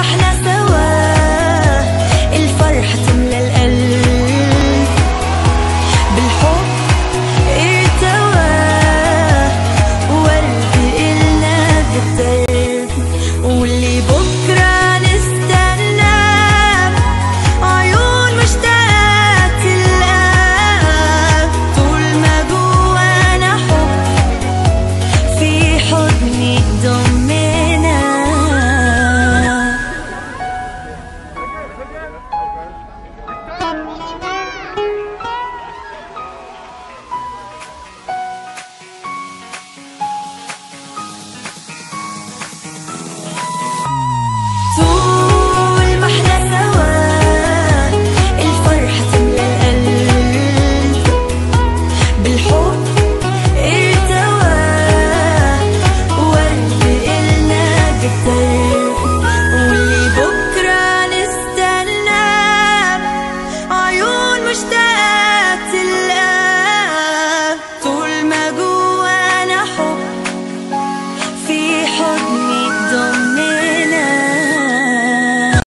احنا سوا الفرحة تملى القلب، بالحب ارتوى ورد إلنا بالدرب، واللي بكرة نستنى عيون مشتاقة تلقاك، طول ما جوانا حب في حضنك ضمنا. طول